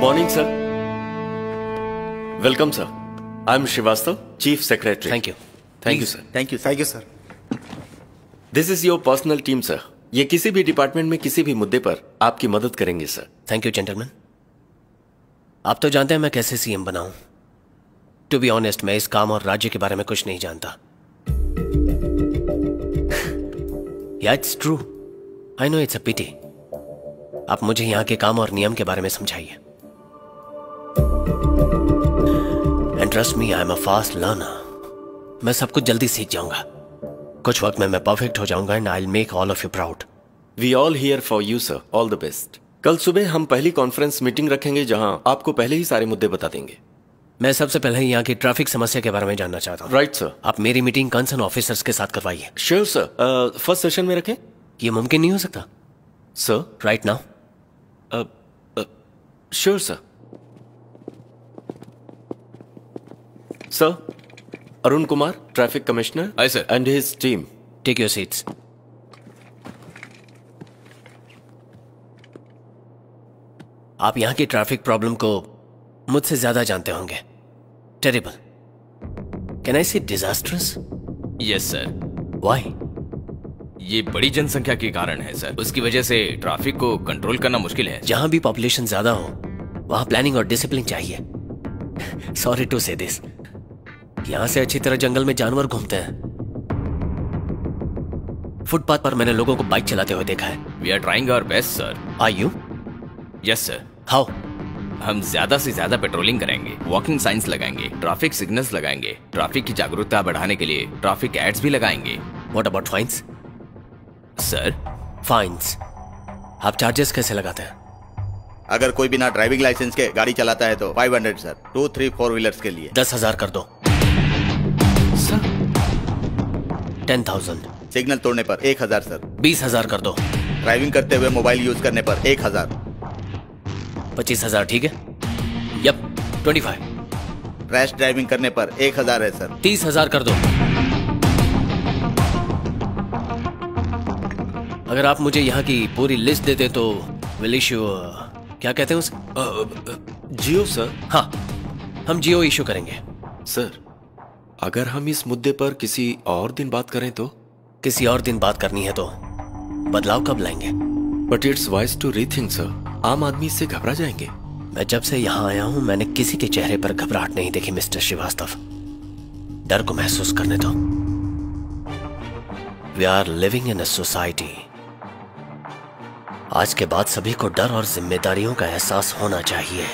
Morning sir. Welcome sir. I am Shrivastava, chief secretary. Thank you. Thank you sir. Thank you sir. This is your personal team sir. ये किसी भी department में किसी भी मुद्दे पर आपकी मदद करेंगे सर। Thank you gentleman. आप तो जानते हैं मैं कैसे सीएम बना हूं। टू बी ऑनेस्ट, मैं इस काम और राज्य के बारे में कुछ नहीं जानता। Yeah it's true, I know it's a pity. आप मुझे यहाँ के काम और नियम के बारे में समझाइए। And trust me, I am a fast learner. मैं सब कुछ जल्दी सीख जाऊंगा। कुछ वक्त में मैं परफेक्ट हो जाऊंगा and I will make all of you proud. We all here for you sir. All the best. कल सुबह हम पहली कॉन्फ्रेंस मीटिंग रखेंगे जहां आपको पहले ही सारे मुद्दे बता देंगे। मैं सबसे पहले यहाँ की ट्रैफिक समस्या के बारे में जानना चाहता हूँ। Right sir. आप मेरी मीटिंग कंसर्न ऑफिसर्स के साथ करवाइए। Sure sir. फर्स्ट सेशन में रखें? ये मुमकिन नहीं हो सकता sir. Right now? Sure sir. Sir, Arun Kumar, traffic commissioner, Aye, sir. And his team. Take your seats. आप यहाँ की ट्रैफिक प्रॉब्लम को मुझसे ज्यादा जानते होंगे। टेरिबल, कैन आई से डिजास्ट्रस? Yes sir. व्हाई? ये बड़ी जनसंख्या के कारण है सर। उसकी वजह से ट्रैफिक को कंट्रोल करना मुश्किल है। जहां भी पॉपुलेशन ज्यादा हो वहां प्लानिंग और डिसिप्लिन चाहिए। सॉरी टू से दिस, यहां से अच्छी तरह जंगल में जानवर घूमते हैं। फुटपाथ पर मैंने लोगों को बाइक चलाते हुए देखा है। We are trying our best sir. Are you? Yes sir. How? हम ज्यादा से ज्यादा पेट्रोलिंग कराएंगे, वॉकिंग साइंस लगाएंगे, ट्रैफिक सिग्नल्स लगाएंगे, ट्रैफिक की जागरूकता बढ़ाने के लिए ट्रैफिक एड्स भी लगाएंगे। What about fines? Sir, fines आप चार्जेस कैसे लगाते हैं? अगर कोई बिना ड्राइविंग लाइसेंस के गाड़ी चलाता है तो 500 सर। 2, 3, 4 व्हीलर्स के लिए 10,000 कर दो। सर 10,000। सिग्नल तोड़ने पर 1,000 सर। 20,000 कर दो। ड्राइविंग करते हुए मोबाइल यूज करने पर 1,000। 25,000 ठीक है? यप 25। रैश ड्राइविंग करने पर 1,000 है सर। 30,000 कर दो। अगर आप मुझे यहाँ की पूरी लिस्ट देते तो विल इशू, क्या कहते हैं उसे? जियो सर। हाँ, हम जियो इशू करेंगे। सर, अगर हम इस मुद्दे पर किसी और दिन बात करें तो? किसी और दिन बात करनी है तो बदलाव कब लाएंगे? But it's wise to rethink sir. आम आदमी इससे घबरा जाएंगे। मैं जब से यहाँ आया हूँ मैंने किसी के चेहरे पर घबराहट नहीं देखी मिस्टर श्रीवास्तव। डर को महसूस करने दो। We are living in a society. आज के बाद सभी को डर और जिम्मेदारियों का एहसास होना चाहिए।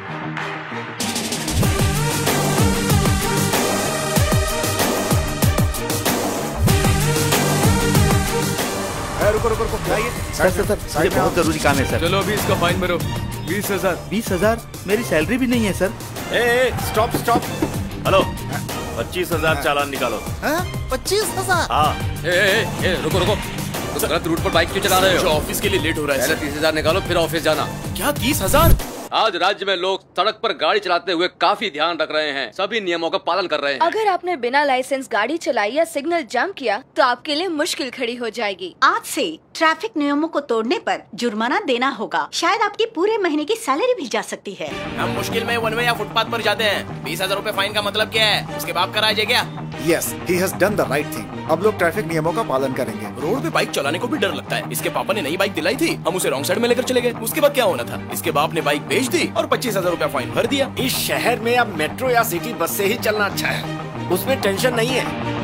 रुको रुको रुको। सर मुझे बहुत जरूरी काम है सर। चलो अभी इसका फाइन भरो। 20,000। 20,000? मेरी सैलरी भी नहीं है सर। Stop stop. हेलो, 25,000 चालान निकालो। 25,000? हाँ। रुको रुको, तो गलत रूट पर बाइक क्यों चला रहे हो? ऑफिस के लिए लेट हो रहा है। 30,000 निकालो फिर ऑफिस जाना। क्या 30,000? आज राज्य में लोग सड़क पर गाड़ी चलाते हुए काफी ध्यान रख रहे हैं, सभी नियमों का पालन कर रहे हैं। अगर आपने बिना लाइसेंस गाड़ी चलाई या सिग्नल जंप किया तो आपके लिए मुश्किल खड़ी हो जाएगी। आज से ट्रैफिक नियमों को तोड़ने पर जुर्माना देना होगा। शायद आपकी पूरे महीने की सैलरी भी जा सकती है। हम मुश्किल में वन वे या फुटपाथ पर जाते हैं। 20,000 रूपए फाइन का मतलब क्या है? उसके बाप कराया जाए क्या? Yes, he has done the right thing. अब लोग ट्रैफिक नियमों का पालन करेंगे। रोड पे बाइक चलाने को भी डर लगता है। इसके पापा ने नई बाइक दिलाई थी, हम उसे रॉन्ग साइड में लेकर चले गए। उसके बाद क्या होना था? इसके बाप ने बाइक बेच दी और 25,000 रूपया फाइन भर दिया। इस शहर में अब मेट्रो या सिटी बस से ही चलना अच्छा है, उसमें टेंशन नहीं है।